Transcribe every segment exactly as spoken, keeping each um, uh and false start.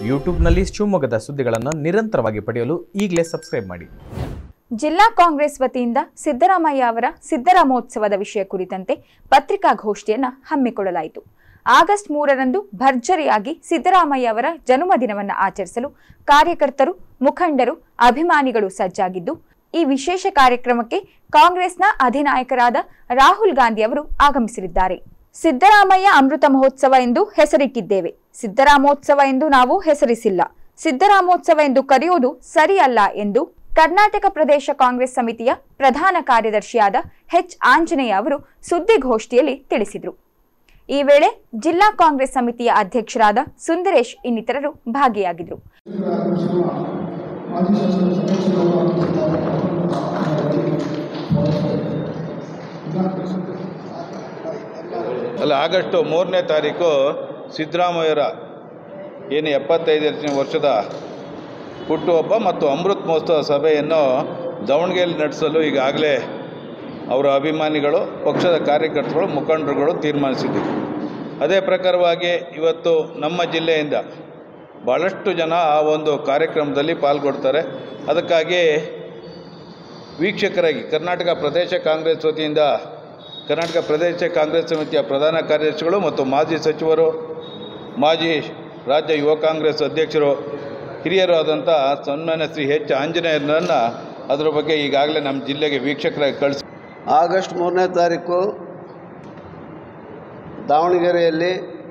ಯೂಟ್ಯೂಬ್ನಲ್ಲಿ ಶಿವಮೊಗ್ಗದ ಸುದ್ದಿಗಳನ್ನು ನಿರಂತರವಾಗಿ ಪಡೆಯಲು ಈಗಲೇ ಸಬ್ಸ್ಕ್ರೈಬ್ ಮಾಡಿ. ಜಿಲ್ಲಾ ಕಾಂಗ್ರೆಸ್ ವತಿಯಿಂದ ಸಿದ್ದರಾಮಯ್ಯ ಅವರ ಸಿದ್ದರಾಮೋತ್ಸವದ ವಿಷಯ ಕುರಿತಂತೆ ಪತ್ರಿಕಾಗೋಷ್ಠಿಯನ್ನು ಹಮ್ಮಿಕೊಳ್ಳಲಾಯಿತು. ಆಗಸ್ಟ್ ಮೂರರಂದು ಭರ್ಜರಿಯಾಗಿ ಸಿದ್ದರಾಮಯ್ಯ ಅವರ ಜನ್ಮದಿನವನ್ನು ಆಚರಿಸಲು ಕಾರ್ಯಕರ್ತರು, ಮುಖಂಡರು, ಅಭಿಮಾನಿಗಳು ಸಜ್ಜಾಗಿದ್ದು, ಈ ವಿಶೇಷ ಕಾರ್ಯಕ್ರಮಕ್ಕೆ ಕಾಂಗ್ರೆಸ್ನ ಅಧಿನಾಯಕರಾದ ರಾಹುಲ್ ಗಾಂಧಿ ಅವರು ಆಗಮಿಸಲಿದ್ದಾರೆ. ಸಿದ್ದರಾಮಯ್ಯ ಅಮೃತ ಮಹೋತ್ಸವ ಎಂದು ಹೆಸರಿಟ್ಟಿದ್ದೇವೆ. ಸಿದ್ದರಾಮೋತ್ಸವ ಎಂದು ನಾವು ಹೆಸರಿಸಿಲ್ಲ. ಸಿದ್ದರಾಮೋತ್ಸವ ಎಂದು ಕರೆಯುವುದು ಸರಿಯಲ್ಲ ಎಂದು ಕರ್ನಾಟಕ ಪ್ರದೇಶ ಕಾಂಗ್ರೆಸ್ ಸಮಿತಿಯ ಪ್ರಧಾನ ಕಾರ್ಯದರ್ಶಿಯಾದ ಎಚ್ ಆಂಜನೇಯ ಅವರು ಸುದ್ದಿಗೋಷ್ಠಿಯಲ್ಲಿ ತಿಳಿಸಿದರು. ಈ ವೇಳೆ ಜಿಲ್ಲಾ ಕಾಂಗ್ರೆಸ್ ಸಮಿತಿಯ ಅಧ್ಯಕ್ಷರಾದ ಸುಂದರೇಶ್ ಇನ್ನಿತರರು ಭಾಗಿಯಾಗಿದ್ದರು. ಅಲ್ಲ, ಆಗಸ್ಟ್ ಮೂರನೇ ತಾರೀಕು ಸಿದ್ದರಾಮಯ್ಯರ ಏನು ಎಪ್ಪತ್ತೈದನೇ ವರ್ಷದ ಹುಟ್ಟುಹಬ್ಬ ಮತ್ತು ಅಮೃತ ಮಹೋತ್ಸವ ಸಭೆಯನ್ನು ದಾವಣಗೆರೆಯಲ್ಲಿ ನಡೆಸಲು ಈಗಾಗಲೇ ಅವರ ಅಭಿಮಾನಿಗಳು, ಪಕ್ಷದ ಕಾರ್ಯಕರ್ತರು, ಮುಖಂಡರುಗಳು ತೀರ್ಮಾನಿಸಿದ್ದೀವಿ. ಅದೇ ಪ್ರಕಾರವಾಗಿ ಇವತ್ತು ನಮ್ಮ ಜಿಲ್ಲೆಯಿಂದ ಭಾಳಷ್ಟು ಜನ ಆ ಒಂದು ಕಾರ್ಯಕ್ರಮದಲ್ಲಿ ಪಾಲ್ಗೊಳ್ತಾರೆ. ಅದಕ್ಕಾಗಿ ವೀಕ್ಷಕರಾಗಿ ಕರ್ನಾಟಕ ಪ್ರದೇಶ ಕಾಂಗ್ರೆಸ್ ವತಿಯಿಂದ ಕರ್ನಾಟಕ ಪ್ರದೇಶ ಕಾಂಗ್ರೆಸ್ ಸಮಿತಿಯ ಪ್ರಧಾನ ಕಾರ್ಯದರ್ಶಿಗಳು ಮತ್ತು ಮಾಜಿ ಸಚಿವರು, ಮಾಜಿ ರಾಜ್ಯ ಯುವ ಕಾಂಗ್ರೆಸ್ ಅಧ್ಯಕ್ಷರು, ಹಿರಿಯರು ಆದಂಥ ಸನ್ಮಾನ್ಯ ಶ್ರೀ ಎಚ್ ಆಂಜನೇಯರನ್ನು ಅದರ ಬಗ್ಗೆ ಈಗಾಗಲೇ ನಮ್ಮ ಜಿಲ್ಲೆಗೆ ವೀಕ್ಷಕರಾಗಿ ಕಳಿಸಿ ಆಗಸ್ಟ್ ಮೂರನೇ ತಾರೀಕು ದಾವಣಗೆರೆಯಲ್ಲಿ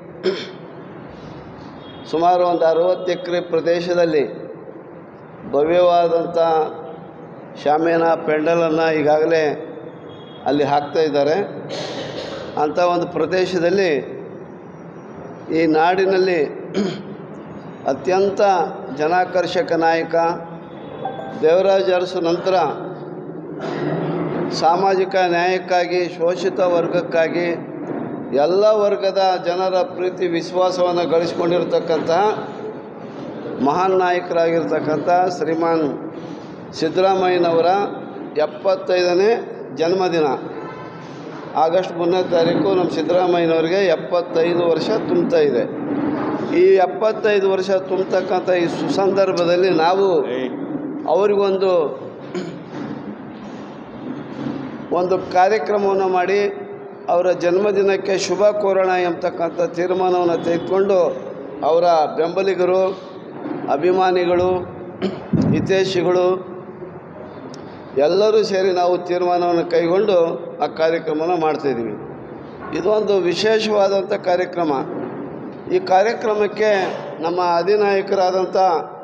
ಸುಮಾರು ಒಂದು ಅರವತ್ತು ಎಕರೆ ಪ್ರದೇಶದಲ್ಲಿ ಭವ್ಯವಾದಂಥ ಶಾಮಿಯಾನ ಪೆಂಡಲನ್ನು ಈಗಾಗಲೇ ಅಲ್ಲಿ ಹಾಕ್ತಾ ಇದ್ದಾರೆ. ಅಂಥ ಒಂದು ಪ್ರದೇಶದಲ್ಲಿ ಈ ನಾಡಿನಲ್ಲಿ ಅತ್ಯಂತ ಜನಾಕರ್ಷಕ ನಾಯಕ ದೇವರಾಜ ಅರಸು ನಂತರ ಸಾಮಾಜಿಕ ನ್ಯಾಯಕ್ಕಾಗಿ, ಶೋಷಿತ ವರ್ಗಕ್ಕಾಗಿ, ಎಲ್ಲ ವರ್ಗದ ಜನರ ಪ್ರೀತಿ ವಿಶ್ವಾಸವನ್ನು ಗಳಿಸ್ಕೊಂಡಿರ್ತಕ್ಕಂತಹ ಮಹಾನ್ ನಾಯಕರಾಗಿರ್ತಕ್ಕಂಥ ಶ್ರೀಮಾನ್ ಸಿದ್ದರಾಮಯ್ಯನವರ ಎಪ್ಪತ್ತೈದನೇ ಜನ್ಮದಿನ. ಆಗಸ್ಟ್ ಮೂರನೇ ತಾರೀಕು ನಮ್ಮ ಸಿದ್ದರಾಮಯ್ಯನವರಿಗೆ ಎಪ್ಪತ್ತೈದು ವರ್ಷ ತುಂಬ್ತಾ ಇದೆ. ಈ ಎಪ್ಪತ್ತೈದು ವರ್ಷ ತುಂಬತಕ್ಕಂಥ ಈ ಸುಸಂದರ್ಭದಲ್ಲಿ ನಾವು ಅವರಿಗೊಂದು ಒಂದು ಕಾರ್ಯಕ್ರಮವನ್ನು ಮಾಡಿ ಅವರ ಜನ್ಮದಿನಕ್ಕೆ ಶುಭ ಕೋರೋಣ ಎಂಬತಕ್ಕಂಥ ತೀರ್ಮಾನವನ್ನು ತೆಗೆದುಕೊಂಡು ಅವರ ಬೆಂಬಲಿಗರು, ಅಭಿಮಾನಿಗಳು, ಹಿತೈಷಿಗಳು ಎಲ್ಲರೂ ಸೇರಿ ನಾವು ತೀರ್ಮಾನವನ್ನು ಕೈಗೊಂಡು ಆ ಕಾರ್ಯಕ್ರಮವನ್ನು ಮಾಡ್ತಾಯಿದ್ದೀವಿ. ಇದೊಂದು ವಿಶೇಷವಾದಂಥ ಕಾರ್ಯಕ್ರಮ. ಈ ಕಾರ್ಯಕ್ರಮಕ್ಕೆ ನಮ್ಮ ಅಧಿನಾಯಕರಾದಂಥ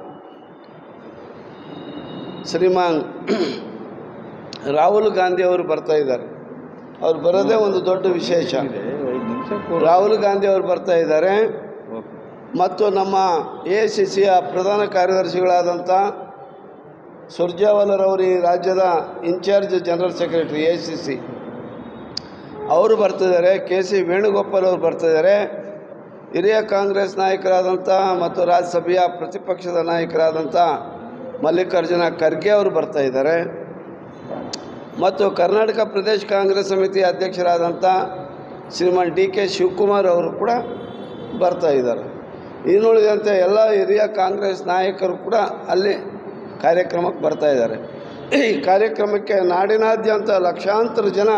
ಶ್ರೀಮಾನ್ ರಾಹುಲ್ ಗಾಂಧಿ ಅವರು ಬರ್ತಾ ಇದ್ದಾರೆ. ಅವ್ರು ಬರೋದೇ ಒಂದು ದೊಡ್ಡ ವಿಶೇಷ. ರಾಹುಲ್ ಗಾಂಧಿ ಅವರು ಬರ್ತಾ ಇದ್ದಾರೆ ಮತ್ತು ನಮ್ಮ ಎ ಐ ಸಿ ಸಿಯ ಪ್ರಧಾನ ಕಾರ್ಯದರ್ಶಿಗಳಾದಂಥ ಸುರ್ಜೇವಾಲರವರು, ಈ ರಾಜ್ಯದ incharge general secretary A I C C ಅವರು ಬರ್ತಿದ್ದಾರೆ. ಕೆ ಸಿ ವೇಣುಗೋಪಾಲ್ ಅವರು ಬರ್ತಿದ್ದಾರೆ. ಹಿರಿಯ ಕಾಂಗ್ರೆಸ್ ನಾಯಕರಾದಂಥ ಮತ್ತು ರಾಜ್ಯಸಭೆಯ ಪ್ರತಿಪಕ್ಷದ ನಾಯಕರಾದಂಥ ಮಲ್ಲಿಕಾರ್ಜುನ ಖರ್ಗೆ ಅವರು ಬರ್ತಾ ಇದ್ದಾರೆ ಮತ್ತು ಕರ್ನಾಟಕ ಪ್ರದೇಶ ಕಾಂಗ್ರೆಸ್ ಸಮಿತಿ ಅಧ್ಯಕ್ಷರಾದಂಥ ಶ್ರೀಮಾನ್ ಡಿ ಕೆ ಶಿವಕುಮಾರ್ ಅವರು ಕೂಡ ಬರ್ತಾ ಇದ್ದಾರೆ. ಇನ್ನುಳಿದಂತೆ ಎಲ್ಲ ಹಿರಿಯ ಕಾಂಗ್ರೆಸ್ ನಾಯಕರು ಕೂಡ ಅಲ್ಲಿ ಕಾರ್ಯಕ್ರಮಕ್ಕೆ ಬರ್ತಾ ಇದ್ದಾರೆ. ಈ ಕಾರ್ಯಕ್ರಮಕ್ಕೆ ನಾಡಿನಾದ್ಯಂತ ಲಕ್ಷಾಂತರ ಜನ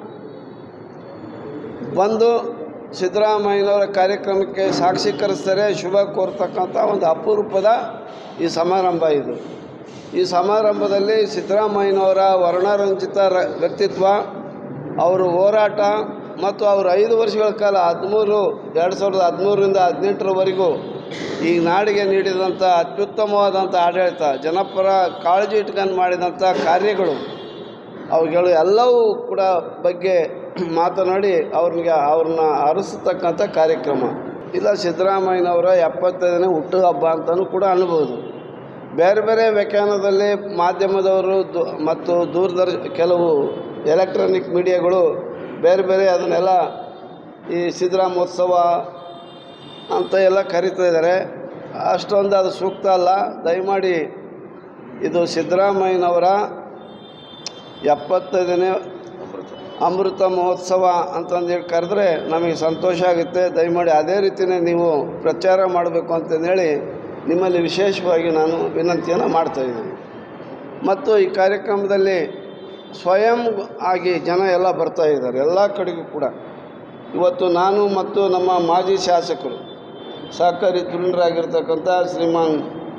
ಬಂದು ಸಿದ್ದರಾಮಯ್ಯನವರ ಕಾರ್ಯಕ್ರಮಕ್ಕೆ ಸಾಕ್ಷೀಕರಿಸ್ತಾರೆ, ಶುಭ ಕೋರ್ತಕ್ಕಂಥ ಒಂದು ಅಪರೂಪದ ಈ ಸಮಾರಂಭ ಇದು. ಈ ಸಮಾರಂಭದಲ್ಲಿ ಸಿದ್ದರಾಮಯ್ಯನವರ ವರ್ಣರಂಜಿತ ವ್ಯಕ್ತಿತ್ವ, ಅವರ ಹೋರಾಟ ಮತ್ತು ಅವರು ಐದು ವರ್ಷಗಳ ಕಾಲ ಹದಿಮೂರು ಎರಡು ಸಾವಿರದ ಹದಿಮೂರರಿಂದ ಹದಿನೆಂಟರವರೆಗೂ ಈ ನಾಡಿಗೆ ನೀಡಿದಂಥ ಅತ್ಯುತ್ತಮವಾದಂಥ ಆಡಳಿತ, ಜನಪರ ಕಾಳಜಿ ಇಟ್ಕೊಂಡು ಮಾಡಿದಂಥ ಕಾರ್ಯಗಳು, ಅವುಗಳು ಎಲ್ಲವೂ ಕೂಡ ಬಗ್ಗೆ ಮಾತನಾಡಿ ಅವ್ರಿಗೆ ಅವ್ರನ್ನ ಹರಿಸ್ತಕ್ಕಂಥ ಕಾರ್ಯಕ್ರಮ. ಇಲ್ಲ, ಸಿದ್ದರಾಮಯ್ಯನವರ ಎಪ್ಪತ್ತೈದನೇ ಹುಟ್ಟುಹಬ್ಬ ಅಂತಲೂ ಕೂಡ ಅನ್ಬೋದು. ಬೇರೆ ಬೇರೆ ವ್ಯಾಖ್ಯಾನದಲ್ಲಿ ಮಾಧ್ಯಮದವರು ಮತ್ತು ದೂರದರ್ಶ ಕೆಲವು ಎಲೆಕ್ಟ್ರಾನಿಕ್ ಮೀಡಿಯಾಗಳು ಬೇರೆ ಬೇರೆ ಅದನ್ನೆಲ್ಲ ಈ ಸಿದ್ದರಾಮೋತ್ಸವ ಅಂತ ಎಲ್ಲ ಕರೀತಾ ಇದ್ದಾರೆ. ಅಷ್ಟೊಂದು ಅದು ಸೂಕ್ತ ಅಲ್ಲ. ದಯಮಾಡಿ ಇದು ಸಿದ್ದರಾಮಯ್ಯನವರ ಎಪ್ಪತ್ತೈದನೇ ಅಮೃತ ಮಹೋತ್ಸವ ಅಂತಂದೇಳಿ ಕರೆದ್ರೆ ನಮಗೆ ಸಂತೋಷ ಆಗುತ್ತೆ. ದಯಮಾಡಿ ಅದೇ ರೀತಿಯೇ ನೀವು ಪ್ರಚಾರ ಮಾಡಬೇಕು ಅಂತಂದೇಳಿ ನಿಮ್ಮಲ್ಲಿ ವಿಶೇಷವಾಗಿ ನಾನು ವಿನಂತಿಯನ್ನು ಮಾಡ್ತಾಯಿದ್ದೀನಿ. ಮತ್ತು ಈ ಕಾರ್ಯಕ್ರಮದಲ್ಲಿ ಸ್ವಯಂ ಆಗಿ ಜನ ಎಲ್ಲ ಬರ್ತಾ ಇದ್ದಾರೆ ಎಲ್ಲ ಕಡೆಗೂ ಕೂಡ. ಇವತ್ತು ನಾನು ಮತ್ತು ನಮ್ಮ ಮಾಜಿ ಶಾಸಕರು ಸಹಕಾರಿ ಧುರೀಣರಾಗಿರ್ತಕ್ಕಂಥ ಶ್ರೀಮಾನ್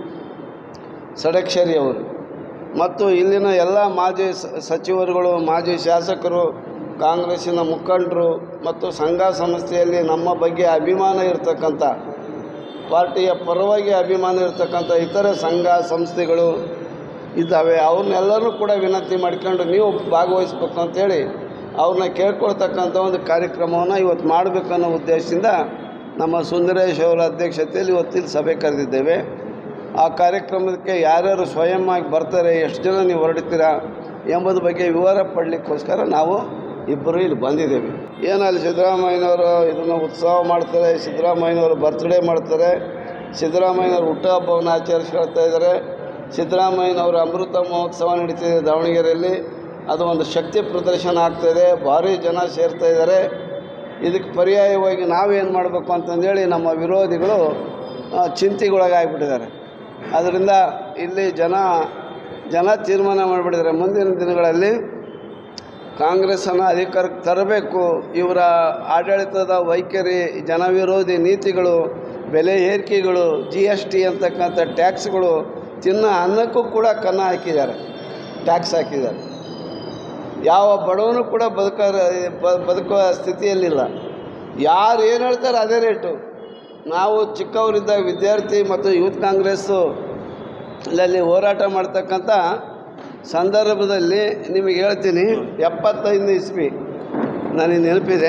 ಸಡಕ್ಷರಿ ಅವರು ಮತ್ತು ಇಲ್ಲಿನ ಎಲ್ಲ ಮಾಜಿ ಸಚಿವರುಗಳು, ಮಾಜಿ ಶಾಸಕರು, ಕಾಂಗ್ರೆಸ್ಸಿನ ಮುಖಂಡರು ಮತ್ತು ಸಂಘ ಸಂಸ್ಥೆಯಲ್ಲಿ ನಮ್ಮ ಬಗ್ಗೆ ಅಭಿಮಾನ ಇರತಕ್ಕಂಥ, ಪಾರ್ಟಿಯ ಪರವಾಗಿ ಅಭಿಮಾನ ಇರತಕ್ಕಂಥ ಇತರೆ ಸಂಘ ಸಂಸ್ಥೆಗಳು ಇದ್ದಾವೆ. ಅವ್ರನ್ನೆಲ್ಲರೂ ಕೂಡ ವಿನಂತಿ ಮಾಡ್ಕೊಂಡು ನೀವು ಭಾಗವಹಿಸ್ಬೇಕು ಅಂತೇಳಿ ಅವ್ರನ್ನ ಕೇಳ್ಕೊಳ್ತಕ್ಕಂಥ ಒಂದು ಕಾರ್ಯಕ್ರಮವನ್ನು ಇವತ್ತು ಮಾಡಬೇಕನ್ನೋ ಉದ್ದೇಶದಿಂದ ನಮ್ಮ ಸುಂದರೇಶ್ ಅವರ ಅಧ್ಯಕ್ಷತೆಯಲ್ಲಿ ಇವತ್ತಿಲ್ಲಿ ಸಭೆ ಕರೆದಿದ್ದೇವೆ. ಆ ಕಾರ್ಯಕ್ರಮಕ್ಕೆ ಯಾರ್ಯಾರು ಸ್ವಯಂ ಆಗಿ ಬರ್ತಾರೆ, ಎಷ್ಟು ಜನ ನೀವು ಹೊರಡ್ತೀರಾ ಎಂಬುದ್ರ ಬಗ್ಗೆ ವಿವರ ಪಡಲಿಕ್ಕೋಸ್ಕರ ನಾವು ಇಬ್ಬರು ಇಲ್ಲಿ ಬಂದಿದ್ದೇವೆ. ಏನಲ್ಲಿ ಸಿದ್ದರಾಮಯ್ಯನವರು ಇದನ್ನು ಉತ್ಸವ ಮಾಡ್ತಾರೆ, ಸಿದ್ದರಾಮಯ್ಯನವರು ಬರ್ತ್ಡೇ ಮಾಡ್ತಾರೆ, ಸಿದ್ದರಾಮಯ್ಯನವರು ಹುಟ್ಟುಹಬ್ಬವನ್ನು ಆಚರಿಸ್ಕೊಳ್ತಾ ಇದ್ದಾರೆ, ಸಿದ್ದರಾಮಯ್ಯನವರ ಅಮೃತ ಮಹೋತ್ಸವ ನಡೀತಿದೆ ದಾವಣಗೆರೆಯಲ್ಲಿ. ಅದು ಒಂದು ಶಕ್ತಿ ಪ್ರದರ್ಶನ ಆಗ್ತಾಯಿದೆ, ಭಾರಿ ಜನ ಸೇರ್ತಾ ಇದ್ದಾರೆ. ಇದಕ್ಕೆ ಪರ್ಯಾಯವಾಗಿ ನಾವೇನು ಮಾಡಬೇಕು ಅಂತಂದೇಳಿ ನಮ್ಮ ವಿರೋಧಿಗಳು ಚಿಂತೆಗೊಳಗಾಗಿಬಿಟ್ಟಿದ್ದಾರೆ. ಅದರಿಂದ ಇಲ್ಲಿ ಜನ ಜನ ತೀರ್ಮಾನ ಮಾಡಿಬಿಟ್ಟಿದ್ದಾರೆ, ಮುಂದಿನ ದಿನಗಳಲ್ಲಿ ಕಾಂಗ್ರೆಸ್ಸನ್ನು ಅಧಿಕಾರಕ್ಕೆ ತರಬೇಕು, ಇವರ ಆಡಳಿತದ ವೈಖರಿ, ಜನವಿರೋಧಿ ನೀತಿಗಳು, ಬೆಲೆ ಏರಿಕೆಗಳು, ಜಿ ಎಸ್ ಟಿ ಅಂತಕ್ಕಂಥ ಟ್ಯಾಕ್ಸ್ಗಳು ತಿನ್ನೋ ಅನ್ನಕ್ಕೂ ಕೂಡ ಕನ್ನ ಹಾಕಿದ್ದಾರೆ, ಟ್ಯಾಕ್ಸ್ ಹಾಕಿದ್ದಾರೆ. ಯಾವ ಬಡವನು ಕೂಡ ಬದುಕ ಬದುಕುವ ಸ್ಥಿತಿಯಲ್ಲಿಲ್ಲ. ಯಾರು ಏನು ಹೇಳ್ತಾರೆ ಅದೇ ರೇಟು. ನಾವು ಚಿಕ್ಕವರಿದ್ದಾಗ ವಿದ್ಯಾರ್ಥಿ ಮತ್ತು ಯೂತ್ ಕಾಂಗ್ರೆಸ್ಸು ಅಲ್ಲಿ ಹೋರಾಟ ಮಾಡ್ತಕ್ಕಂಥ ಸಂದರ್ಭದಲ್ಲಿ ನಿಮಗೆ ಹೇಳ್ತೀನಿ, ಎಪ್ಪತ್ತೈದನೇ ಇಸ್ವಿ ನನಗೆ ನೆನಪಿದೆ.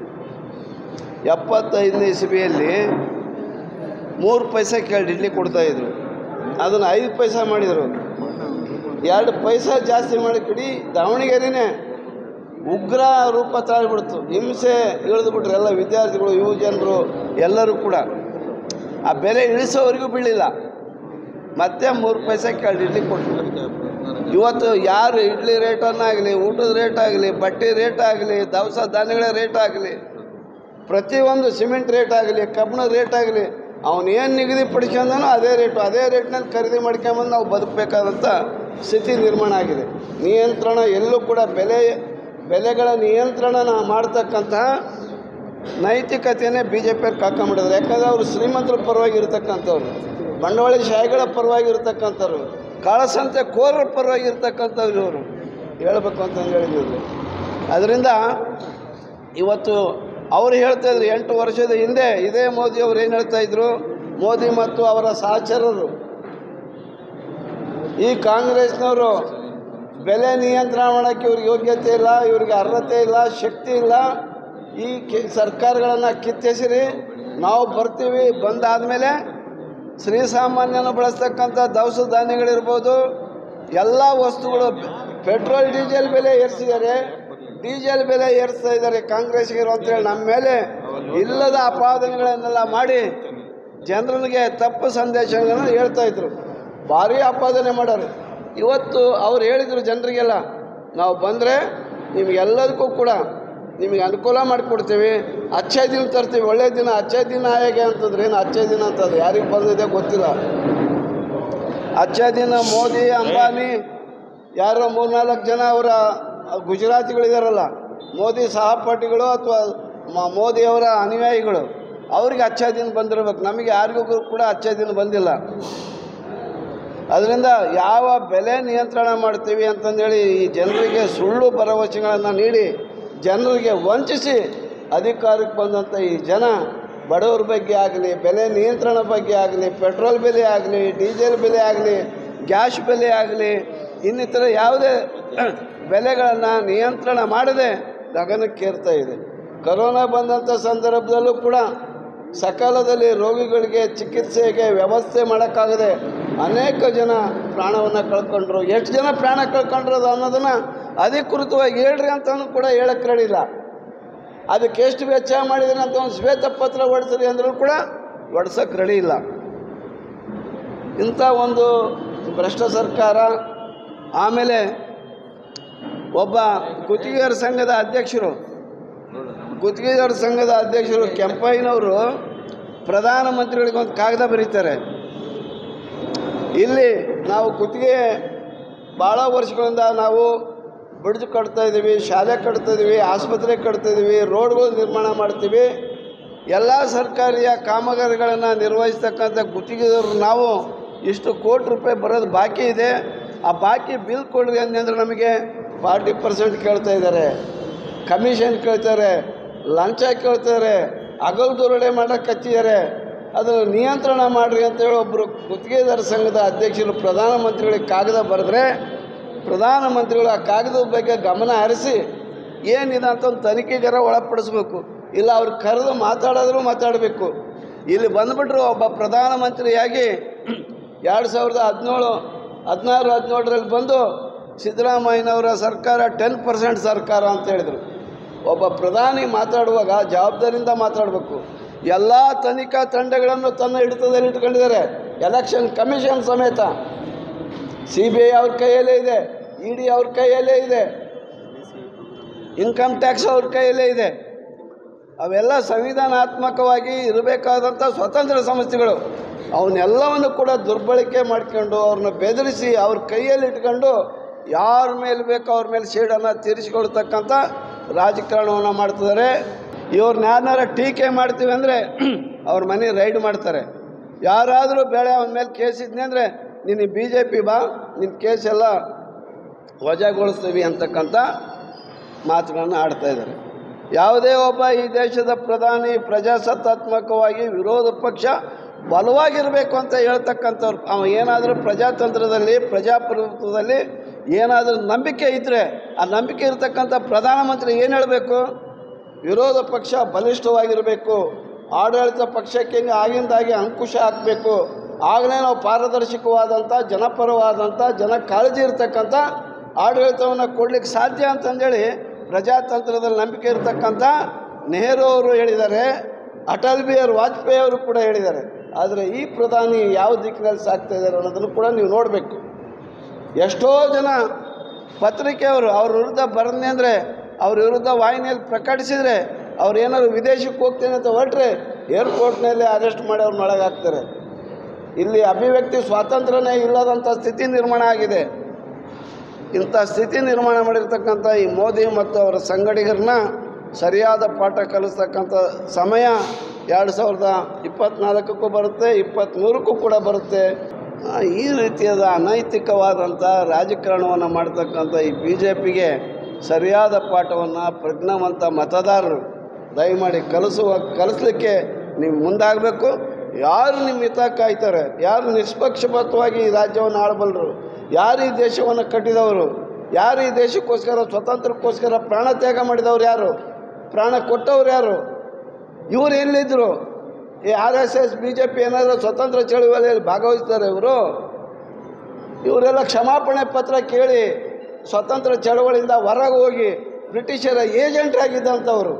ಎಪ್ಪತ್ತೈದನೇ ಇಸ್ವಿಯಲ್ಲಿ ಮೂರು ಪೈಸೆ ಕೇಳಿ ಇಡ್ಲಿ ಕೊಡ್ತಾಯಿದ್ರು, ಅದನ್ನು ಐದು ಪೈಸೆ ಮಾಡಿದರು. ಎರಡು ಪೈಸೆ ಜಾಸ್ತಿ ಮಾಡಿ ಇಡೀ ದಾವಣಗೆರೆನೇ ಉಗ್ರ ರೂಪ ತಾಳ್ಬಿಡ್ತು, ಹಿಂಸೆ ಇಳಿದುಬಿಟ್ರು ಎಲ್ಲ ವಿದ್ಯಾರ್ಥಿಗಳು, ಯುವ ಜನರು ಎಲ್ಲರೂ ಕೂಡ. ಆ ಬೆಲೆ ಇಳಿಸೋವರೆಗೂ ಬೀಳಿಲ್ಲ, ಮತ್ತೆ ಮೂರು ಪೈಸೆ ಕೇಳಿ ಇಡ್ಲಿ ಕೊಟ್ಬಿಟ್ಟು. ಇವತ್ತು ಯಾರು ಇಡ್ಲಿ ರೇಟನ್ನಾಗಲಿ, ಊಟದ ರೇಟ್ ಆಗಲಿ, ಬಟ್ಟೆ ರೇಟ್ ಆಗಲಿ, ದವಸ ಧಾನ್ಯಗಳ ರೇಟ್ ಆಗಲಿ, ಪ್ರತಿಯೊಂದು ಸಿಮೆಂಟ್ ರೇಟ್ ಆಗಲಿ, ಕಬ್ಬಿಣದ ರೇಟ್ ಆಗಲಿ, ಅವನು ಏನು ನಿಗದಿಪಡಿಸ್ಕೊಂಡನೋ ಅದೇ ರೇಟು, ಅದೇ ರೇಟ್ನಲ್ಲಿ ಖರೀದಿ ಮಾಡ್ಕೊಂಬಂದು ನಾವು ಬದುಕಬೇಕಾದಂಥ ಸ್ಥಿತಿ ನಿರ್ಮಾಣ ಆಗಿದೆ. ನಿಯಂತ್ರಣ ಎಲ್ಲೂ ಕೂಡ ಬೆಲೆ ಬೆಲೆಗಳ ನಿಯಂತ್ರಣನ ಮಾಡ್ತಕ್ಕಂತಹ ನೈತಿಕತೆಯೇ ಬಿ ಜೆ ಪಿಯವ್ರು ಕಾಕೊಂಬಿಟ್ಟಿದ್ದಾರೆ. ಯಾಕಂದರೆ ಅವರು ಶ್ರೀಮಂತರ ಪರವಾಗಿ ಇರ್ತಕ್ಕಂಥವ್ರು, ಬಂಡವಾಳಶಾಹಿಗಳ ಪರವಾಗಿ ಇರ್ತಕ್ಕಂಥವ್ರು, ಕಾಳಸಂತೆ ಕೋರರ ಪರವಾಗಿ ಇರ್ತಕ್ಕಂಥವ್ರು ಇವರು ಹೇಳಬೇಕು ಅಂತಂದು ಹೇಳಿದ್ರು. ಅದರಿಂದ ಇವತ್ತು ಅವರು ಹೇಳ್ತಾಯಿದ್ರು, ಎಂಟು ವರ್ಷದ ಹಿಂದೆ ಇದೇ ಮೋದಿ ಅವರು ಏನು ಹೇಳ್ತಾಯಿದ್ರು, ಮೋದಿ ಮತ್ತು ಅವರ ಸಹಚರರು, ಈ ಕಾಂಗ್ರೆಸ್ನವರು ಬೆಲೆ ನಿಯಂತ್ರಣ ಮಾಡೋಕ್ಕೆ ಇವ್ರಿಗೆ ಯೋಗ್ಯತೆ ಇಲ್ಲ, ಇವ್ರಿಗೆ ಅರ್ಹತೆ ಇಲ್ಲ, ಶಕ್ತಿ ಇಲ್ಲ, ಈ ಕೆ ಸರ್ಕಾರಗಳನ್ನು ಕಿತ್ತೆಸಿರಿ, ನಾವು ಬರ್ತೀವಿ, ಬಂದಾದಮೇಲೆ ಶ್ರೀಸಾಮಾನ್ಯನ ಬಳಸ್ತಕ್ಕಂಥ ದವಸ ಧಾನ್ಯಗಳಿರ್ಬೋದು, ಎಲ್ಲ ವಸ್ತುಗಳು, ಪೆಟ್ರೋಲ್ ಡೀಸೆಲ್ ಬೆಲೆ ಏರಿಸಿದ್ದಾರೆ, ಡೀಸೆಲ್ ಬೆಲೆ ಏರಿಸ್ತಾ ಇದ್ದಾರೆ ಕಾಂಗ್ರೆಸ್ಗಿರು ಅಂತೇಳಿ ನಮ್ಮ ಮೇಲೆ ಇಲ್ಲದ ಆಪಾದನೆಗಳನ್ನೆಲ್ಲ ಮಾಡಿ ಜನರಿಗೆ ತಪ್ಪು ಸಂದೇಶಗಳನ್ನು ಹೇಳ್ತಾಯಿದ್ರು, ಭಾರಿ ಆಪಾದನೆ ಮಾಡೋರು. ಇವತ್ತು ಅವ್ರು ಹೇಳಿದರು ಜನರಿಗೆಲ್ಲ, ನಾವು ಬಂದರೆ ನಿಮಗೆಲ್ಲದಕ್ಕೂ ಕೂಡ ನಿಮಗೆ ಅನುಕೂಲ ಮಾಡಿಕೊಡ್ತೀವಿ, ಅಚ್ಚೇ ದಿನ ತರ್ತೀವಿ, ಒಳ್ಳೆಯ ದಿನ, ಅಚ್ಚೇ ದಿನ ಹೇಗೆ ಅಂತಂದ್ರೆ ಏನು ಅಚ್ಚೇ ದಿನ ಅಂತಂದು ಯಾರಿಗೆ ಬಂದಿದೆ ಗೊತ್ತಿಲ್ಲ. ಅಚ್ಚೇ ದಿನ ಮೋದಿ, ಅಂಬಾನಿ, ಯಾರೋ ಮೂರ್ನಾಲ್ಕು ಜನ ಅವರ ಗುಜರಾತಿಗಳಿದಾರಲ್ಲ, ಮೋದಿ ಸಹಪಾಠಿಗಳು ಅಥವಾ ಮೋದಿಯವರ ಅನುಯಾಯಿಗಳು, ಅವ್ರಿಗೆ ಅಚ್ಚೇ ದಿನ ಬಂದಿರಬೇಕು, ನಮಗೆ ಯಾರಿಗೂ ಕೂಡ ಅಚ್ಚೇ ದಿನ ಬಂದಿಲ್ಲ. ಅದರಿಂದ ಯಾವ ಬೆಲೆ ನಿಯಂತ್ರಣ ಮಾಡ್ತೀವಿ ಅಂತಂದೇಳಿ ಈ ಜನರಿಗೆ ಸುಳ್ಳು ಭರವಸೆಗಳನ್ನು ನೀಡಿ ಜನರಿಗೆ ವಂಚಿಸಿ ಅಧಿಕಾರಕ್ಕೆ ಬಂದಂಥ ಈ ಜನ ಬಡವ್ರ ಬಗ್ಗೆ ಆಗಲಿ, ಬೆಲೆ ನಿಯಂತ್ರಣ ಬಗ್ಗೆ ಆಗಲಿ, ಪೆಟ್ರೋಲ್ ಬೆಲೆ ಆಗಲಿ, ಡೀಸೆಲ್ ಬೆಲೆ ಆಗಲಿ, ಗ್ಯಾಸ್ ಬೆಲೆ ಆಗಲಿ, ಇನ್ನಿತರ ಯಾವುದೇ ಬೆಲೆಗಳನ್ನು ನಿಯಂತ್ರಣ ಮಾಡದೆ ಗಗನಕ್ಕೇರ್ತಾ ಇದೆ. ಕರೋನಾ ಬಂದಂಥ ಸಂದರ್ಭದಲ್ಲೂ ಕೂಡ ಸಕಾಲದಲ್ಲಿ ರೋಗಿಗಳಿಗೆ ಚಿಕಿತ್ಸೆಗೆ ವ್ಯವಸ್ಥೆ ಮಾಡೋಕ್ಕಾಗದೆ ಅನೇಕ ಜನ ಪ್ರಾಣವನ್ನು ಕಳ್ಕೊಂಡ್ರು. ಎಷ್ಟು ಜನ ಪ್ರಾಣ ಕಳ್ಕೊಂಡ್ರದು ಅನ್ನೋದನ್ನು ಅಧಿಕೃತವಾಗಿ ಹೇಳ್ರಿ ಅಂತಲೂ ಕೂಡ ಹೇಳಕ್ಕೆ ರೆಡಿಲ್ಲ. ಅದಕ್ಕೆ ಎಷ್ಟು ವೆಚ್ಚ ಮಾಡಿದ್ರೆ ಅಂತ ಒಂದು ಶ್ವೇತಪತ್ರ ಹೊಡಿಸ್ರಿ ಅಂದರೂ ಕೂಡ ಹೊಡ್ಸೋಕ್ಕೆ ರೆಡಿ ಇಲ್ಲ. ಇಂಥ ಒಂದು ಭ್ರಷ್ಟ ಸರ್ಕಾರ. ಆಮೇಲೆ ಒಬ್ಬ ಗುತ್ತಿಗೆದಾರ ಸಂಘದ ಅಧ್ಯಕ್ಷರು ಗುತ್ತಿಗೆದಾರ ಸಂಘದ ಅಧ್ಯಕ್ಷರು ಕೆಂಪಯ್ಯನವರು ಪ್ರಧಾನಮಂತ್ರಿಗಳಿಗೆ ಒಂದು ಕಾಗದ ಬರೀತಾರೆ, ಇಲ್ಲಿ ನಾವು ಗುತ್ತಿಗೆ ಭಾಳ ವರ್ಷಗಳಿಂದ ನಾವು ಬ್ರಿಡ್ಜ್ ಕಟ್ತಾಯಿದ್ದೀವಿ, ಶಾಲೆ ಕಟ್ತಾಯಿದ್ದೀವಿ, ಆಸ್ಪತ್ರೆ ಕಟ್ತಾಯಿದ್ದೀವಿ, ರೋಡ್ಗಳು ನಿರ್ಮಾಣ ಮಾಡ್ತೀವಿ. ಎಲ್ಲ ಸರ್ಕಾರಿಯ ಕಾಮಗಾರಿಗಳನ್ನು ನಿರ್ವಹಿಸ್ತಕ್ಕಂಥ ಗುತ್ತಿಗೆದವರು ನಾವು ಇಷ್ಟು ಕೋಟಿ ರೂಪಾಯಿ ಬರೋದು ಬಾಕಿ ಇದೆ, ಆ ಬಾಕಿ ಬಿಲ್ ಕೊಡ್ರಿ ಅಂತಂದ್ರೆ ನಮಗೆ ಫಾರ್ಟಿ ಪರ್ಸೆಂಟ್ ಕೇಳ್ತಾ ಇದ್ದಾರೆ, ಕಮಿಷನ್ ಕೇಳ್ತಾರೆ, ಲಂಚ ಕೇಳ್ತಾರೆ, ಹಗಲು ದೊರಡೆ ಮಾಡೋಕ್ಕೆ ಹಚ್ಚಿದ್ದಾರೆ. ಅದನ್ನು ನಿಯಂತ್ರಣ ಮಾಡಿರಿ ಅಂತೇಳಿ ಒಬ್ಬರು ಗುತ್ತಿಗೆದಾರ ಸಂಘದ ಅಧ್ಯಕ್ಷರು ಪ್ರಧಾನಮಂತ್ರಿಗಳಿಗೆ ಕಾಗದ ಬರೆದ್ರೆ ಪ್ರಧಾನಮಂತ್ರಿಗಳು ಆ ಕಾಗದದ ಬಗ್ಗೆ ಗಮನ ಹರಿಸಿ ಏನಿದೆ ಅಂತ ಒಂದು ತನಿಖೆಗಾರ ಒಳಪಡಿಸ್ಬೇಕು, ಇಲ್ಲ ಅವ್ರು ಕರೆದು ಮಾತಾಡೋದ್ರೂ ಮಾತಾಡಬೇಕು. ಇಲ್ಲಿ ಬಂದುಬಿಟ್ರು ಒಬ್ಬ ಪ್ರಧಾನಮಂತ್ರಿಯಾಗಿ ಎರಡು ಸಾವಿರದ ಹದಿನೇಳು ಹದಿನಾರು ಹದಿನೇಳರಲ್ಲಿ ಬಂದು ಸಿದ್ದರಾಮಯ್ಯನವರ ಸರ್ಕಾರ ಟೆನ್ ಪರ್ಸೆಂಟ್ ಸರ್ಕಾರ ಅಂತ ಹೇಳಿದರು. ಒಬ್ಬ ಪ್ರಧಾನಿ ಮಾತಾಡುವಾಗ ಜವಾಬ್ದಾರಿಯಿಂದ ಮಾತಾಡಬೇಕು. ಎಲ್ಲ ತನಿಖಾ ತಂಡಗಳನ್ನು ತನ್ನ ಹಿಡಿತದಲ್ಲಿ ಇಟ್ಕೊಂಡಿದ್ದಾರೆ, ಎಲೆಕ್ಷನ್ ಕಮಿಷನ್ ಸಮೇತ. ಸಿ ಬಿ ಐ ಅವ್ರ ಕೈಯಲ್ಲೇ ಇದೆ, ಇ ಡಿ ಅವ್ರ ಕೈಯಲ್ಲೇ ಇದೆ, ಇನ್ಕಮ್ ಟ್ಯಾಕ್ಸ್ ಅವ್ರ ಕೈಯಲ್ಲೇ ಇದೆ. ಅವೆಲ್ಲ ಸಂವಿಧಾನಾತ್ಮಕವಾಗಿ ಇರಬೇಕಾದಂಥ ಸ್ವತಂತ್ರ ಸಂಸ್ಥೆಗಳು. ಅವನ್ನೆಲ್ಲವನ್ನು ಕೂಡ ದುರ್ಬಳಕೆ ಮಾಡ್ಕೊಂಡು ಅವ್ರನ್ನ ಬೆದರಿಸಿ ಅವ್ರ ಕೈಯಲ್ಲಿ ಇಟ್ಕೊಂಡು ಯಾರ ಮೇಲೆ ಬೇಕೋ ಅವ್ರ ಮೇಲೆ ಶೇಡನ್ನು ತೀರಿಸಿಕೊಳ್ತಕ್ಕಂಥ ರಾಜಕಾರಣವನ್ನು ಮಾಡ್ತಿದ್ದಾರೆ. ಇವ್ರನ್ನ ಯಾರನ್ನಾರ ಟೀಕೆ ಮಾಡ್ತೀವಿ ಅಂದರೆ ಅವ್ರ ಮನೆ ರೈಡ್ ಮಾಡ್ತಾರೆ. ಯಾರಾದರೂ ಬೇಳೆ ಅವನ ಮೇಲೆ ಕೇಸ್ ಇದ್ನಿ ಅಂದರೆ ನೀನು ಬಿ ಜೆ ಪಿ ಬಾ, ನಿನ್ನ ಕೇಸೆಲ್ಲ ವಜಾಗೊಳಿಸ್ತೀವಿ ಅಂತಕ್ಕಂಥ ಮಾತುಗಳನ್ನು ಆಡ್ತಾಯಿದ್ದಾರೆ. ಯಾವುದೇ ಒಬ್ಬ ಈ ದೇಶದ ಪ್ರಧಾನಿ ಪ್ರಜಾಸತ್ತಾತ್ಮಕವಾಗಿ ವಿರೋಧ ಪಕ್ಷ ಬಲವಾಗಿರಬೇಕು ಅಂತ ಹೇಳ್ತಕ್ಕಂಥವ್ರು, ಅವ ಏನಾದರೂ ಪ್ರಜಾತಂತ್ರದಲ್ಲಿ ಪ್ರಜಾಪ್ರಭುತ್ವದಲ್ಲಿ ಏನಾದರೂ ನಂಬಿಕೆ ಇದ್ದರೆ ಆ ನಂಬಿಕೆ ಇರತಕ್ಕಂಥ ಪ್ರಧಾನಮಂತ್ರಿ ಏನು ಹೇಳಬೇಕು? ವಿರೋಧ ಪಕ್ಷ ಬಲಿಷ್ಠವಾಗಿರಬೇಕು, ಆಡಳಿತ ಪಕ್ಷಕ್ಕೆ ಆಗಿಂದಾಗಿ ಅಂಕುಶ ಹಾಕಬೇಕು, ಆಗಲೇ ನಾವು ಪಾರದರ್ಶಕವಾದಂಥ ಜನಪರವಾದಂಥ ಜನ ಕಾಳಜಿ ಇರತಕ್ಕಂಥ ಆಡಳಿತವನ್ನು ಕೊಡಲಿಕ್ಕೆ ಸಾಧ್ಯ ಅಂತಂದೇಳಿ ಪ್ರಜಾತಂತ್ರದಲ್ಲಿ ನಂಬಿಕೆ ಇರತಕ್ಕಂಥ ನೆಹರು ಅವರು ಹೇಳಿದ್ದಾರೆ, ಅಟಲ್ ಬಿಹಾರಿ ವಾಜಪೇಯಿ ಅವರು ಕೂಡ ಹೇಳಿದ್ದಾರೆ. ಆದರೆ ಈ ಪ್ರಧಾನಿ ಯಾವ ದಿಕ್ಕಿನಲ್ಲಿ ಸಾಗ್ತಾ ಇದ್ದಾರೆ ಅನ್ನೋದನ್ನು ಕೂಡ ನೀವು ನೋಡಬೇಕು. ಎಷ್ಟೋ ಜನ ಪತ್ರಿಕೆಯವರು ಅವ್ರ ವಿರುದ್ಧ ಬರನ್ನೇ ಅಂದರೆ ಅವ್ರ ವಿರುದ್ಧ ವಾಹಿನಿಯಲ್ಲಿ ಪ್ರಕಟಿಸಿದರೆ ಅವ್ರು ಏನಾದ್ರು ವಿದೇಶಕ್ಕೆ ಹೋಗ್ತೇನೆ ಅಂತ ಹೊರಟ್ರೆ ಏರ್ಪೋರ್ಟ್ನಲ್ಲಿ ಅರೆಸ್ಟ್ ಮಾಡಿ ಅವ್ರನ್ನ ಒಳಗಾಗ್ತಾರೆ. ಇಲ್ಲಿ ಅಭಿವ್ಯಕ್ತಿ ಸ್ವಾತಂತ್ರ್ಯನೇ ಇಲ್ಲದಂಥ ಸ್ಥಿತಿ ನಿರ್ಮಾಣ ಆಗಿದೆ. ಇಂಥ ಸ್ಥಿತಿ ನಿರ್ಮಾಣ ಮಾಡಿರ್ತಕ್ಕಂಥ ಈ ಮೋದಿ ಮತ್ತು ಅವರ ಸಂಗಡಿಗರನ್ನ ಸರಿಯಾದ ಪಾಠ ಕಲಿಸ್ತಕ್ಕಂಥ ಸಮಯ ಎರಡು ಸಾವಿರದ ಇಪ್ಪತ್ತ್ನಾಲ್ಕಕ್ಕೂ ಬರುತ್ತೆ, ಇಪ್ಪತ್ತ್ಮೂರಕ್ಕೂ ಕೂಡ ಬರುತ್ತೆ. ಈ ರೀತಿಯಾದ ಅನೈತಿಕವಾದಂಥ ರಾಜಕಾರಣವನ್ನು ಮಾಡ್ತಕ್ಕಂಥ ಈ ಬಿ ಜೆ ಪಿಗೆ ಸರಿಯಾದ ಪಾಠವನ್ನು ಪ್ರಜ್ಞಾವಂತ ಮತದಾರರು ದಯಮಾಡಿ ಕಲಿಸುವ ಕಲಿಸ್ಲಿಕ್ಕೆ ನೀವು ಮುಂದಾಗಬೇಕು. ಯಾರು ನಿಮ್ಮ ಹಿತ ಕಾಯ್ತಾರೆ, ಯಾರು ನಿಷ್ಪಕ್ಷಪಾತವಾಗಿ ಈ ರಾಜ್ಯವನ್ನು ಆಳಬಲ್ಲರು, ಯಾರು ಈ ದೇಶವನ್ನು ಕಟ್ಟಿದವರು, ಯಾರು ಈ ದೇಶಕ್ಕೋಸ್ಕರ ಸ್ವತಂತ್ರಕ್ಕೋಸ್ಕರ ಪ್ರಾಣ ತ್ಯಾಗ ಮಾಡಿದವರು ಯಾರು, ಪ್ರಾಣ ಕೊಟ್ಟವ್ರು ಯಾರು, ಇವರು ಎಲ್ಲಿದ್ದರು? ಈ R S S B J P ಏನಾದರೂ ಸ್ವತಂತ್ರ ಚಳುವಳಿಯಲ್ಲಿ ಭಾಗವಹಿಸ್ತಾರೆ ಇವರು? ಇವರೆಲ್ಲ ಕ್ಷಮಾಪಣೆ ಪತ್ರ ಕೇಳಿ ಸ್ವತಂತ್ರ ಚಳವಳಿಯಿಂದ ಹೊರಗೆ ಹೋಗಿ ಬ್ರಿಟಿಷರ ಏಜೆಂಟ್ ಆಗಿದ್ದಂಥವ್ರು.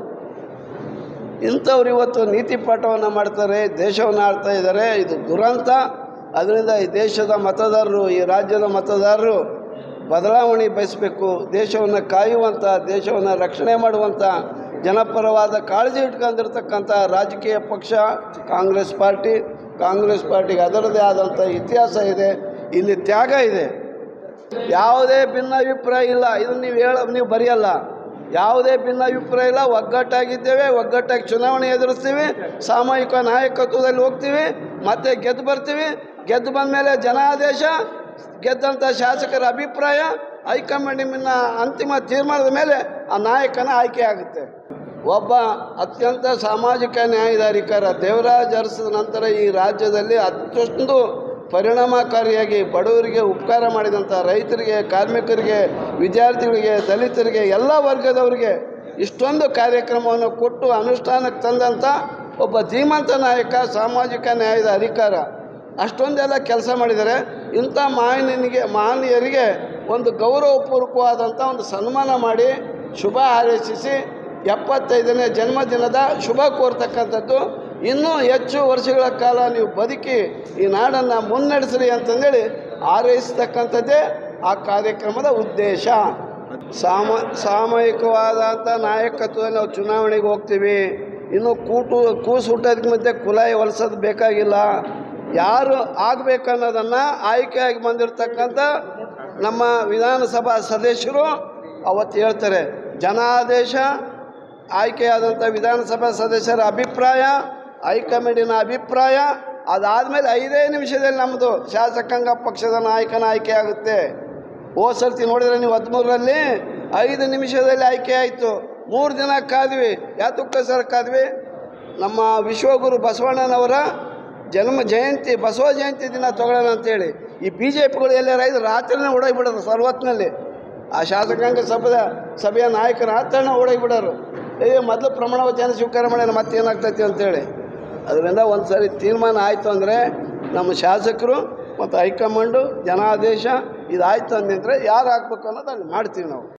ಇಂಥವ್ರು ಇವತ್ತು ನೀತಿ ಪಾಠವನ್ನು ಮಾಡ್ತಾರೆ, ದೇಶವನ್ನು ಆಳ್ತಾ ಇದ್ದಾರೆ. ಇದು ದುರಂತ. ಅದರಿಂದ ಈ ದೇಶದ ಮತದಾರರು, ಈ ರಾಜ್ಯದ ಮತದಾರರು ಬದಲಾವಣೆ ಬಯಸಬೇಕು. ದೇಶವನ್ನು ಕಾಯುವಂಥ, ದೇಶವನ್ನು ರಕ್ಷಣೆ ಮಾಡುವಂಥ ಜನಪರವಾದ ಕಾಳಜಿ ಇಟ್ಕೊಂಡಿರ್ತಕ್ಕಂಥ ರಾಜಕೀಯ ಪಕ್ಷ ಕಾಂಗ್ರೆಸ್ ಪಾರ್ಟಿ. ಕಾಂಗ್ರೆಸ್ ಪಾರ್ಟಿಗೆ ಅದರದೇ ಆದಂಥ ಇತಿಹಾಸ ಇದೆ, ಇಲ್ಲಿ ತ್ಯಾಗ ಇದೆ. ಯಾವುದೇ ಭಿನ್ನಾಭಿಪ್ರಾಯ ಇಲ್ಲ, ಇದನ್ನು ನೀವು ಹೇಳ ನೀವು ಬರೆಯಲ್ಲ. ಯಾವುದೇ ಭಿನ್ನಾಭಿಪ್ರಾಯ ಇಲ್ಲ, ಒಗ್ಗಟ್ಟಾಗಿದ್ದೇವೆ, ಒಗ್ಗಟ್ಟಾಗಿ ಚುನಾವಣೆ ಎದುರಿಸ್ತೀವಿ, ಸಾಮೂಹಿಕ ನಾಯಕತ್ವದಲ್ಲಿ ಹೋಗ್ತೀವಿ, ಮತ್ತೆ ಗೆದ್ದು ಬರ್ತೀವಿ. ಗೆದ್ದು ಬಂದ ಮೇಲೆ ಜನಾದೇಶ, ಗೆದ್ದಂಥ ಶಾಸಕರ ಅಭಿಪ್ರಾಯ, ಹೈಕಮಾಂಡ್ ನಿಮ್ಮನ್ನ ಅಂತಿಮ ತೀರ್ಮಾನದ ಮೇಲೆ ಆ ನಾಯಕನ ಆಯ್ಕೆ ಆಗುತ್ತೆ. ಒಬ್ಬ ಅತ್ಯಂತ ಸಾಮಾಜಿಕ ನ್ಯಾಯದ ಅಧಿಕಾರ ದೇವರಾಜ್ ಅರಸಿದ ನಂತರ ಈ ರಾಜ್ಯದಲ್ಲಿ ಅಷ್ಟೊಂದು ಪರಿಣಾಮಕಾರಿಯಾಗಿ ಬಡವರಿಗೆ ಉಪಕಾರ ಮಾಡಿದಂಥ ರೈತರಿಗೆ, ಕಾರ್ಮಿಕರಿಗೆ, ವಿದ್ಯಾರ್ಥಿಗಳಿಗೆ, ದಲಿತರಿಗೆ, ಎಲ್ಲ ವರ್ಗದವರಿಗೆ ಇಷ್ಟೊಂದು ಕಾರ್ಯಕ್ರಮವನ್ನು ಕೊಟ್ಟು ಅನುಷ್ಠಾನಕ್ಕೆ ತಂದಂಥ ಒಬ್ಬ ಧೀಮಂತ ನಾಯಕ, ಸಾಮಾಜಿಕ ನ್ಯಾಯದ ಅಧಿಕಾರ. ಅಷ್ಟೊಂದೆಲ್ಲ ಕೆಲಸ ಮಾಡಿದ್ದಾರೆ. ಇಂಥ ಮಾನ್ಯನಿಗೆ ಮಾನ್ಯರಿಗೆ ಒಂದು ಗೌರವಪೂರ್ವಕವಾದಂಥ ಒಂದು ಸನ್ಮಾನ ಮಾಡಿ ಶುಭ ಹಾರೈಸಿಸಿ ಎಪ್ಪತ್ತೈದನೇ ಜನ್ಮದಿನದ ಶುಭ ಕೋರ್ತಕ್ಕಂಥದ್ದು. ಇನ್ನೂ ಹೆಚ್ಚು ವರ್ಷಗಳ ಕಾಲ ನೀವು ಬದುಕಿ ಈ ನಾಡನ್ನು ಮುನ್ನಡೆಸ್ರಿ ಅಂತಂದೇಳಿ ಹಾರೈಸ್ತಕ್ಕಂಥದ್ದೇ ಆ ಕಾರ್ಯಕ್ರಮದ ಉದ್ದೇಶ. ಸಾಮ ಸಾಮೂಹಿಕವಾದಂಥ ನಾಯಕತ್ವದಲ್ಲಿ ನಾವು ಚುನಾವಣೆಗೆ ಹೋಗ್ತೀವಿ. ಇನ್ನು ಕೂಟು ಕೂಸು ಹುಟ್ಟೋದಕ್ಕೆ ಮಧ್ಯೆ ಕುಲಾಯಿ ಹೊಲಿಸೋದು ಬೇಕಾಗಿಲ್ಲ. ಯಾರು ಆಗಬೇಕು ಅನ್ನೋದನ್ನು ಆಯ್ಕೆಯಾಗಿ ಬಂದಿರತಕ್ಕಂಥ ನಮ್ಮ ವಿಧಾನಸಭಾ ಸದಸ್ಯರು ಅವತ್ತು ಹೇಳ್ತಾರೆ. ಜನಾದೇಶ, ಆಯ್ಕೆಯಾದಂಥ ವಿಧಾನಸಭಾ ಸದಸ್ಯರ ಅಭಿಪ್ರಾಯ, ಹೈಕಮಾಂಡಿನ ಅಭಿಪ್ರಾಯ, ಅದಾದಮೇಲೆ ಐದೇ ನಿಮಿಷದಲ್ಲಿ ನಮ್ಮದು ಶಾಸಕಾಂಗ ಪಕ್ಷದ ನಾಯಕನ ಆಯ್ಕೆ ಆಗುತ್ತೆ. ಹೋದ ಸರ್ತಿ ನೋಡಿದರೆ ನೀವು ಹದಿಮೂರರಲ್ಲಿ ಐದು ನಿಮಿಷದಲ್ಲಿ ಆಯ್ಕೆ ಆಯಿತು. ಮೂರು ದಿನ ಕಾದ್ವಿ. ಯಾತಕ್ಕೋಸ್ಕರ ಕಾದ್ವಿ? ನಮ್ಮ ವಿಶ್ವಗುರು ಬಸವಣ್ಣನವರ ಜನ್ಮ ಜಯಂತಿ, ಬಸವ ಜಯಂತಿ ದಿನ ತೊಗೊಳ್ಳೋಣ ಅಂತೇಳಿ. ಈ ಬಿ ಜೆ ಪಿಗಳು ಎಲ್ಲಾರ ಐದು ರಾತ್ರಿನೇ ಓಡೋಗಿಬಿಡೋರು ಸರ್ವತ್ನಲ್ಲಿ. ಆ ಶಾಸಕಾಂಗ ಸಭೆಯ ಸಭೆಯ ನಾಯಕರ ರಾತ್ರಿನ ಓಡೋಗಿಬಿಡೋರು. ಏ ಮೊದಲು ಪ್ರಮಾಣ ವಚನ ಸ್ವೀಕಾರ ಮಾಡ್ಯಾನ ಮತ್ತೇನಾಗ್ತೈತಿ ಅಂತೇಳಿ. ಅದರಿಂದ ಒಂದು ಸರಿ ತೀರ್ಮಾನ ಆಯಿತು ಅಂದರೆ ನಮ್ಮ ಶಾಸಕರು ಮತ್ತು ಹೈಕಮಾಂಡು ಜನಾದೇಶ ಇದಾಯಿತು ಅಂದಿದ್ರೆ ಯಾರು ಹಾಕ್ಬೇಕು ಅನ್ನೋದು ಅಲ್ಲಿ ಮಾಡ್ತೀವಿ ನಾವು.